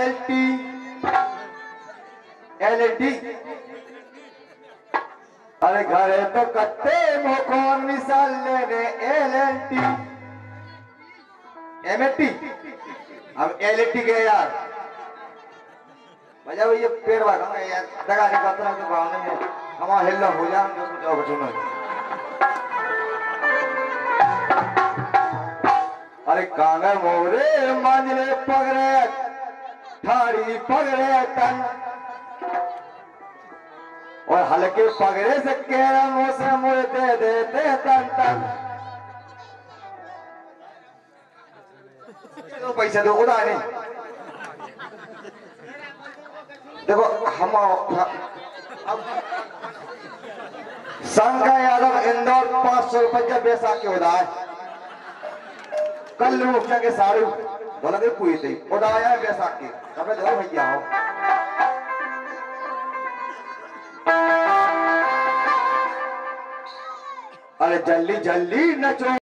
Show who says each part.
Speaker 1: LLT अरे घरे तो कत्ते मोकोन मिसाल लेने LLT MLT अब LLT के यार मजा भैया पेड़ वाला यार दगा के कतरा के भावने में हमारा हिल्ला हो जाए जो कुछ और सुनो। अरे कांगे मोरे मांजरे पगरे ठाड़ी पगरे तन और हल्के पगरे से केरा मोसे मोरे दे देते तन तन तो पैसे दो उड़ा नहीं देखो हम अब संघा यादव इंदौर 500 रुपये बैसाख के उदाय कल लोग के साड़ू बोला के पूरी थी उदाया बैसाख की तब दो भैया हो। अरे जल्दी जल्दी नचो।